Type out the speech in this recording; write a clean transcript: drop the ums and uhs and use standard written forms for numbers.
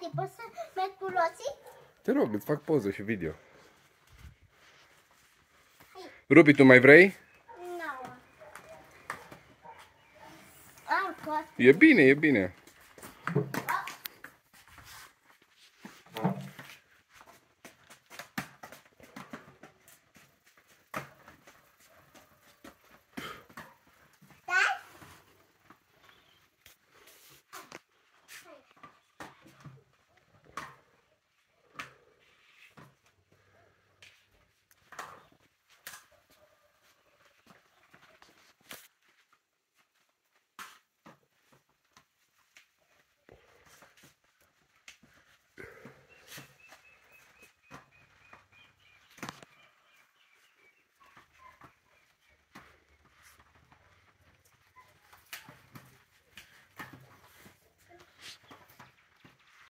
Tati, poți să merg cu roții? Te rog, îți fac poză și video. Rubi, tu mai vrei? Nu. Am tot. E bine, e bine.